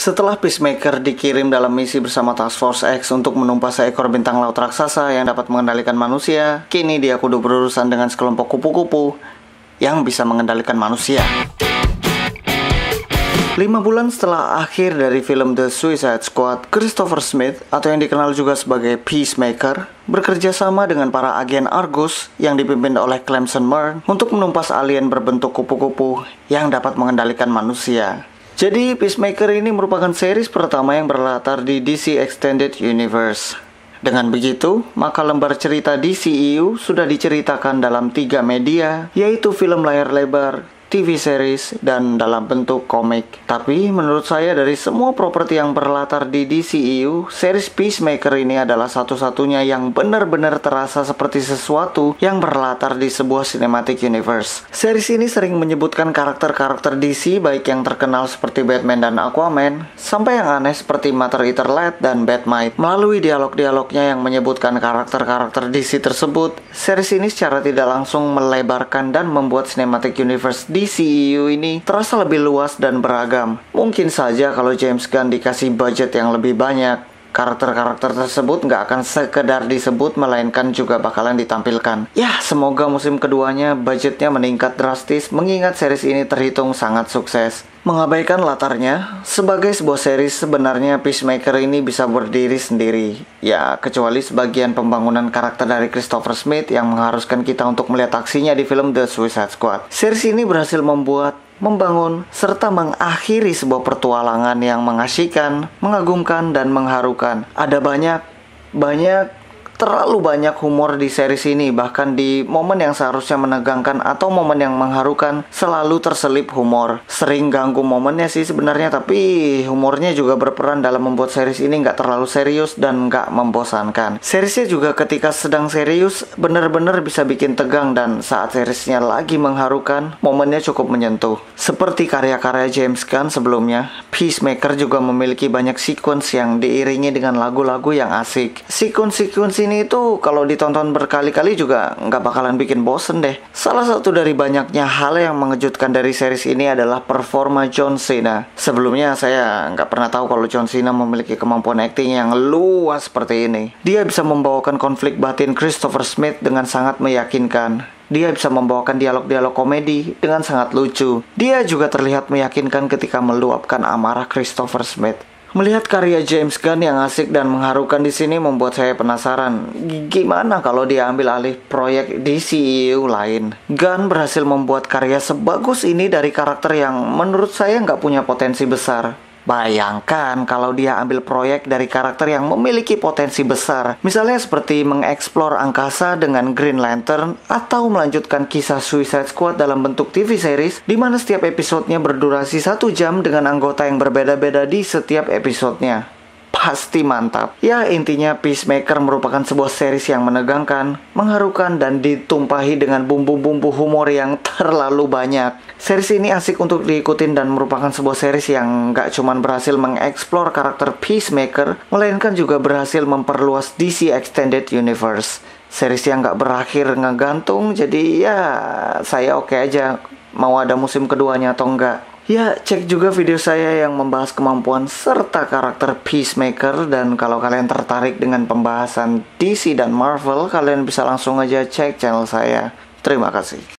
Setelah Peacemaker dikirim dalam misi bersama Task Force X untuk menumpas seekor bintang laut raksasa yang dapat mengendalikan manusia, kini dia kudu berurusan dengan sekelompok kupu-kupu yang bisa mengendalikan manusia. 5 bulan setelah akhir dari film The Suicide Squad, Christopher Smith atau yang dikenal juga sebagai Peacemaker bekerja sama dengan para agen Argus yang dipimpin oleh Clemson Murn untuk menumpas alien berbentuk kupu-kupu yang dapat mengendalikan manusia. Jadi Peacemaker ini merupakan series pertama yang berlatar di DC Extended Universe. Dengan begitu, maka lembar cerita DCEU sudah diceritakan dalam 3 media, yaitu film layar lebar, TV series, dan dalam bentuk komik. Tapi menurut saya dari semua properti yang berlatar di DCEU, series Peacemaker ini adalah satu-satunya yang benar-benar terasa seperti sesuatu yang berlatar di sebuah cinematic universe. Series ini sering menyebutkan karakter-karakter DC baik yang terkenal seperti Batman dan Aquaman, sampai yang aneh seperti Mater Eater Lad dan Batmite. Melalui dialog-dialognya yang menyebutkan karakter-karakter DC tersebut, series ini secara tidak langsung melebarkan dan membuat cinematic universe DCEU ini terasa lebih luas dan beragam. Mungkin saja kalau James Gunn dikasih budget yang lebih banyak, karakter-karakter tersebut nggak akan sekedar disebut, melainkan juga bakalan ditampilkan. Ya, semoga musim keduanya budgetnya meningkat drastis, mengingat series ini terhitung sangat sukses. Mengabaikan latarnya, sebagai sebuah series sebenarnya Peacemaker ini bisa berdiri sendiri. Ya, kecuali sebagian pembangunan karakter dari Christopher Smith yang mengharuskan kita untuk melihat aksinya di film The Suicide Squad. Series ini berhasil membangun, serta mengakhiri sebuah petualangan yang mengasyikan, mengagumkan, dan mengharukan. Ada terlalu banyak humor di series ini. Bahkan di momen yang seharusnya menegangkan atau momen yang mengharukan, selalu terselip humor. Sering ganggu momennya sih sebenarnya, tapi humornya juga berperan dalam membuat series ini nggak terlalu serius dan nggak membosankan. Seriesnya juga ketika sedang serius bener-bener bisa bikin tegang, dan saat seriesnya lagi mengharukan, momennya cukup menyentuh. Seperti karya-karya James Gunn sebelumnya, Peacemaker juga memiliki banyak sequence yang diiringi dengan lagu-lagu yang asik. Sequence ini itu kalau ditonton berkali-kali juga nggak bakalan bikin bosen deh. Salah satu dari banyaknya hal yang mengejutkan dari series ini adalah performa John Cena. Sebelumnya saya nggak pernah tahu kalau John Cena memiliki kemampuan acting yang luas seperti ini. Dia bisa membawakan konflik batin Christopher Smith dengan sangat meyakinkan. Dia bisa membawakan dialog-dialog komedi dengan sangat lucu. Dia juga terlihat meyakinkan ketika meluapkan amarah Christopher Smith. Melihat karya James Gunn yang asik dan mengharukan di sini membuat saya penasaran, gimana kalau dia ambil alih proyek DCEU lain? Gunn berhasil membuat karya sebagus ini dari karakter yang menurut saya nggak punya potensi besar. Bayangkan kalau dia ambil proyek dari karakter yang memiliki potensi besar, misalnya seperti mengeksplor angkasa dengan Green Lantern, atau melanjutkan kisah Suicide Squad dalam bentuk TV series, di mana setiap episodenya berdurasi 1 jam dengan anggota yang berbeda-beda di setiap episodenya. Pasti mantap. Ya, intinya Peacemaker merupakan sebuah series yang menegangkan, mengharukan, dan ditumpahi dengan bumbu-bumbu humor yang terlalu banyak. Series ini asik untuk diikutin dan merupakan sebuah series yang gak cuman berhasil mengeksplor karakter Peacemaker, melainkan juga berhasil memperluas DC Extended Universe. Series yang gak berakhir ngegantung, jadi ya saya oke aja mau ada musim keduanya atau enggak. Ya, cek juga video saya yang membahas kemampuan serta karakter Peacemaker. Dan kalau kalian tertarik dengan pembahasan DC dan Marvel, kalian bisa langsung aja cek channel saya. Terima kasih.